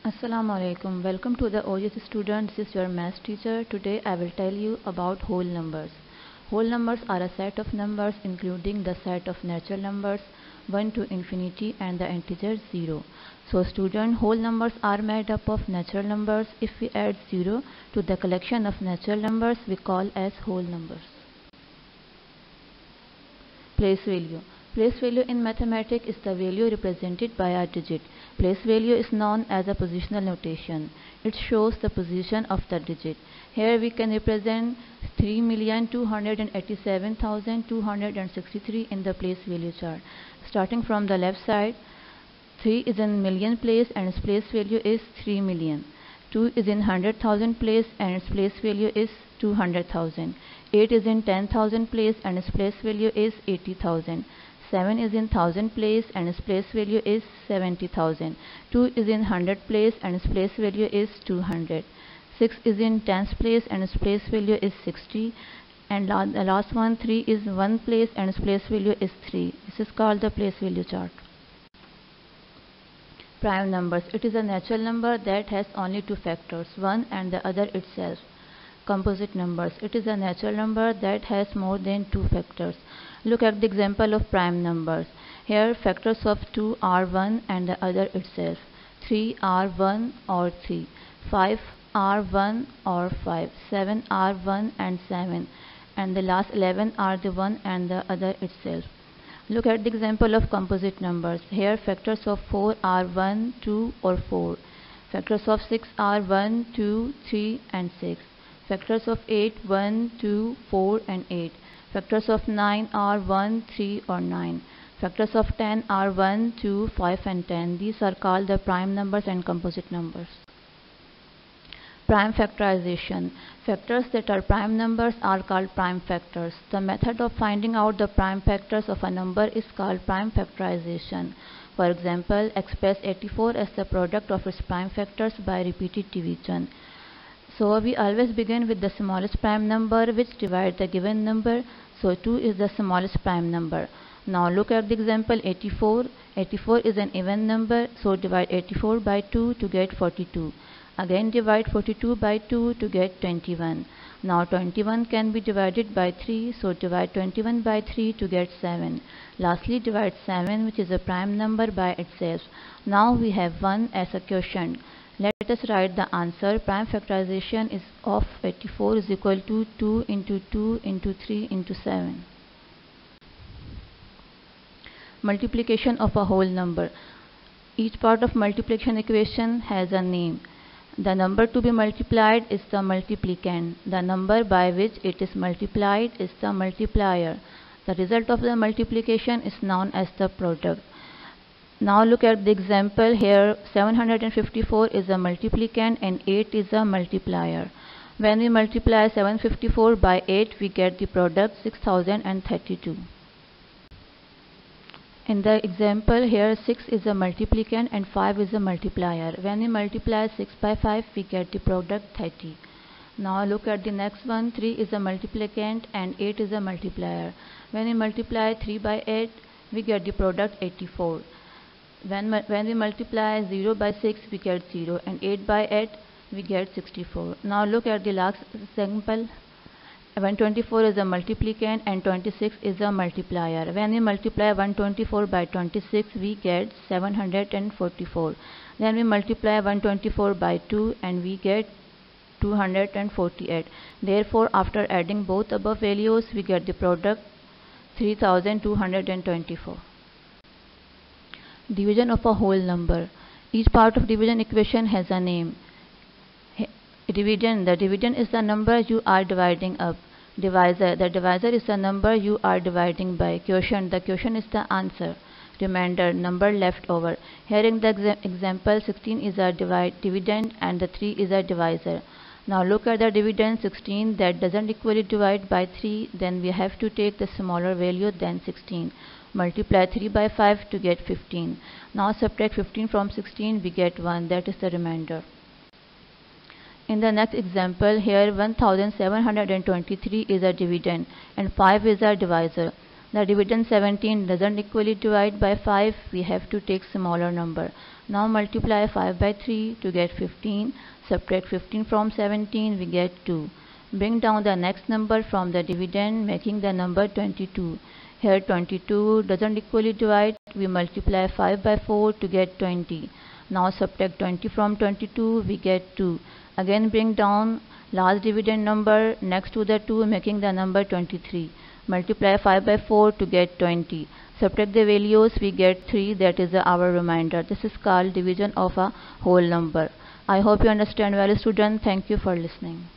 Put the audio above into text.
Assalamu alaikum. Welcome to the OGS student. This is your math teacher. Today I will tell you about whole numbers. Whole numbers are a set of numbers including the set of natural numbers 1 to infinity and the integer 0. So student, whole numbers are made up of natural numbers. If we add 0 to the collection of natural numbers, we call as whole numbers. Place value. Place value in mathematics is the value represented by a digit. Place value is known as a positional notation. It shows the position of the digit. Here we can represent 3,287,263 in the place value chart. Starting from the left side, 3 is in million place and its place value is 3 million. 2 is in 100,000 place and its place value is 200,000. 8 is in 10,000 place and its place value is 80,000. 7 is in 1000 place and its place value is 70,000. 2 is in 100 place and its place value is 200. 6 is in tens place and its place value is 60. And the last one, 3 is 1 place and its place value is 3. This is called the place value chart. Prime numbers. It is a natural number that has only two factors, one and the other itself. Composite numbers. It is a natural number that has more than two factors. Look at the example of prime numbers. Here factors of 2 are 1 and the other itself. 3 are 1 or 3. 5 are 1 or 5. 7 are 1 and 7. And the last 11 are the 1 and the other itself. Look at the example of composite numbers. Here factors of 4 are 1, 2 or 4. Factors of 6 are 1, 2, 3 and 6. Factors of 8, 1, 2, 4 and 8. Factors of 9 are 1, 3 or 9. Factors of 10 are 1, 2, 5 and 10. These are called the prime numbers and composite numbers. Prime factorization. Factors that are prime numbers are called prime factors. The method of finding out the prime factors of a number is called prime factorization. For example, express 84 as the product of its prime factors by repeated division. So we always begin with the smallest prime number which divides the given number. So 2 is the smallest prime number. Now look at the example 84. 84 is an even number, so divide 84 by 2 to get 42. Again divide 42 by 2 to get 21. Now 21 can be divided by 3, so divide 21 by 3 to get 7. Lastly divide 7, which is a prime number, by itself. Now we have 1 as a quotient. Let us write the answer. Prime factorization is of 84 is equal to 2 into 2 into 3 into 7. Multiplication of a whole number. Each part of multiplication equation has a name. The number to be multiplied is the multiplicand. The number by which it is multiplied is the multiplier. The result of the multiplication is known as the product. Now look at the example here. 754 is a multiplicand and 8 is a multiplier. When we multiply 754 by 8, we get the product 6032. In the example here, 6 is a multiplicand and 5 is a multiplier. When we multiply 6 by 5, we get the product 30. Now look at the next one. 3 is a multiplicand and 8 is a multiplier. When we multiply 3 by 8, we get the product 84. When we multiply 0 by 6, we get 0, and 8 by 8, we get 64. Now look at the last example. When 24 is a multiplicand and 26 is a multiplier. When we multiply 124 by 26, we get 744. Then we multiply 124 by 2 and we get 248. Therefore, after adding both above values, we get the product 3224. Division of a whole number. Each part of division equation has a name. Dividend. The dividend is the number you are dividing up. Divisor. The divisor is the number you are dividing by. Quotient. The quotient is the answer. Remainder. Number left over. Here in the example, 16 is a dividend and the 3 is a divisor. Now look at the dividend 16 that doesn't equally divide by 3. Then we have to take the smaller value than 16. Multiply 3 by 5 to get 15. Now subtract 15 from 16, we get 1. That is the remainder. In the next example, here 1723 is a dividend and 5 is a divisor. The dividend 17 doesn't equally divide by 5. We have to take smaller number. Now multiply 5 by 3 to get 15. Subtract 15 from 17, we get 2. Bring down the next number from the dividend, making the number 22. Here 22 doesn't equally divide. We multiply 5 by 4 to get 20. Now subtract 20 from 22, we get 2. Again bring down last dividend number next to the 2, making the number 23. Multiply 5 by 4 to get 20. Subtract the values, we get 3, that is our remainder. This is called division of a whole number. I hope you understand well, students. Thank you for listening.